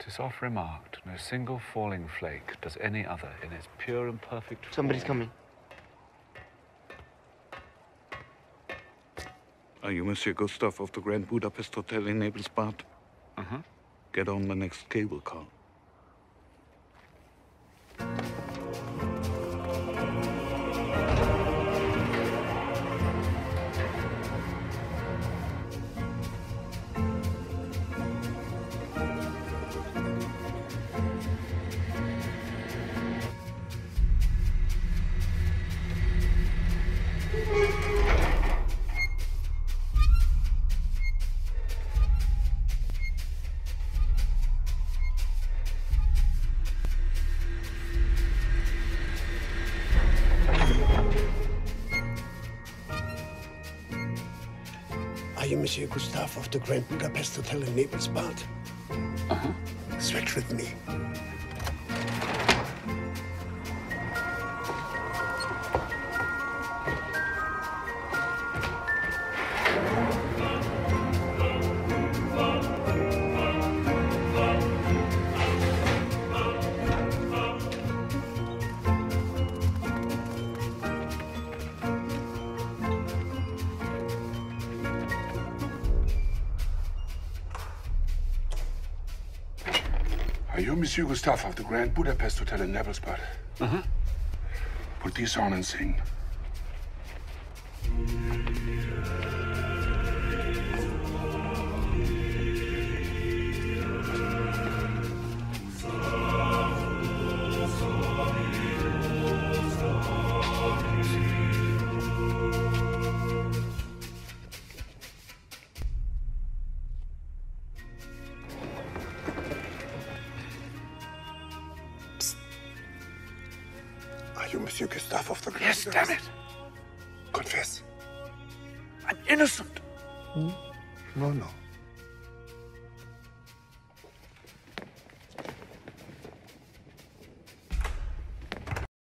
'Tis oft remarked, no single falling flake does any other in its pure and perfect form. Somebody's coming. Are you Monsieur Gustave of the Grand Budapest Hotel in Naples, Bart? Uh-huh. Get on the next cable car. Are you Monsieur Gustave of the Grand Budapest Hotel in Naples, Bart? Uh-huh. Stretch with me. Are you Monsieur Gustave of the Grand Budapest Hotel in Naples, Bart? Uh-huh. Put these on and sing. Are you Monsieur Gustave of the Grand Yes, damn it! Confess. I'm innocent! No, no.